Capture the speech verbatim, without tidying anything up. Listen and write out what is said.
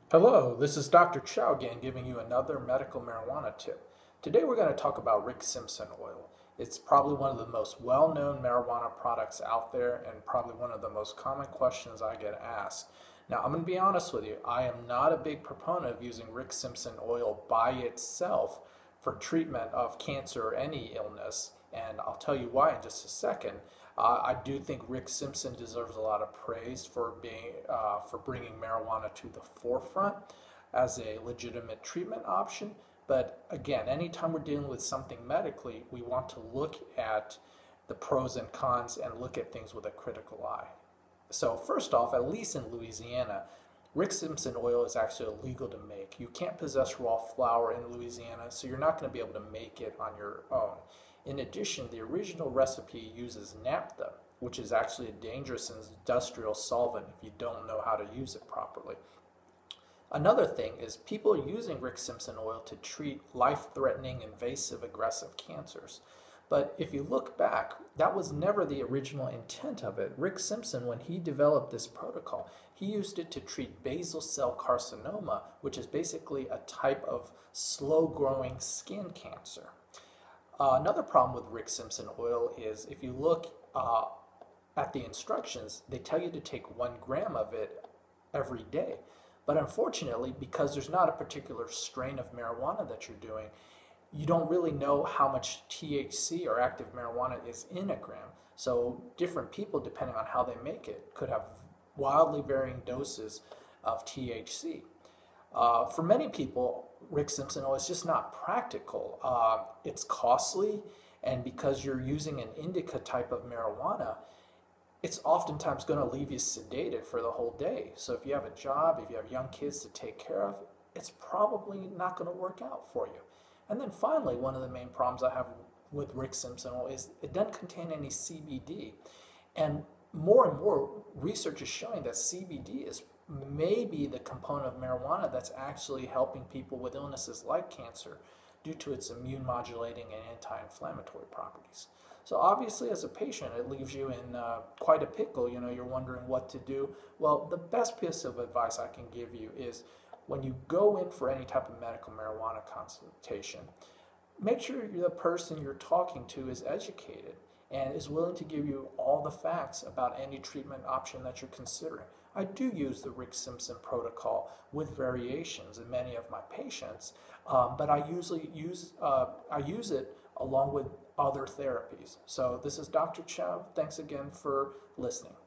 Hello, this is Doctor Chou again giving you another medical marijuana tip. Today we're going to talk about Rick Simpson Oil. It's probably one of the most well-known marijuana products out there and probably one of the most common questions I get asked. Now I'm going to be honest with you, I am not a big proponent of using Rick Simpson Oil by itself for treatment of cancer or any illness, and I'll tell you why in just a second. Uh, I do think Rick Simpson deserves a lot of praise for being uh, for bringing marijuana to the forefront as a legitimate treatment option. But again, anytime we're dealing with something medically, we want to look at the pros and cons and look at things with a critical eye. So first off, at least in Louisiana, Rick Simpson oil is actually illegal to make. You can't possess raw flower in Louisiana, so you're not going to be able to make it on your own. In addition, the original recipe uses naphtha, which is actually a dangerous industrial solvent if you don't know how to use it properly. Another thing is people are using Rick Simpson oil to treat life-threatening, invasive, aggressive cancers. But if you look back, that was never the original intent of it. Rick Simpson, when he developed this protocol, he used it to treat basal cell carcinoma, which is basically a type of slow-growing skin cancer. Uh, another problem with Rick Simpson oil is if you look uh, at the instructions, they tell you to take one gram of it every day. But unfortunately, because there's not a particular strain of marijuana that you're doing, you don't really know how much T H C or active marijuana is in a gram. So different people, depending on how they make it, could have wildly varying doses of T H C. Uh, for many people, Rick Simpson oil is just not practical. Uh, it's costly, and because you're using an indica type of marijuana, it's oftentimes going to leave you sedated for the whole day. So if you have a job, if you have young kids to take care of, it's probably not going to work out for you. And then finally, one of the main problems I have with Rick Simpson oil is it doesn't contain any C B D. And more and more research is showing that C B D is maybe the component of marijuana that's actually helping people with illnesses like cancer due to its immune modulating and anti-inflammatory properties. So obviously as a patient it leaves you in uh, quite a pickle. You know, you're wondering what to do. Well, the best piece of advice I can give you is when you go in for any type of medical marijuana consultation, make sure the person you're talking to is educated and is willing to give you all the facts about any treatment option that you're considering. I do use the Rick Simpson protocol with variations in many of my patients, um, but I usually use uh, I use it along with other therapies. So this is Doctor Chou. Thanks again for listening.